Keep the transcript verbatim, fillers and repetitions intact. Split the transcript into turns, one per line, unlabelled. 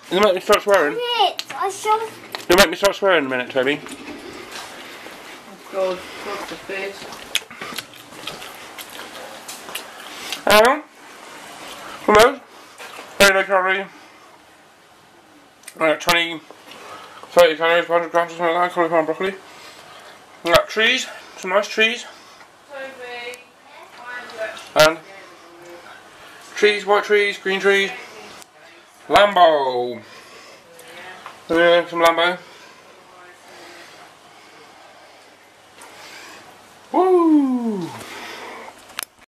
You'll make me start swearing.
I shall.
You'll make me start swearing in a minute, Toby.
Oh God, what's the face?
Hang on. From those. Very low calorie. Right, twenty, thirty calories, one hundred grams or something like that, cauliflower and broccoli. We got trees, some nice trees.
Toby.
And trees, white trees, green trees. Lambo. Yeah, some Lambo.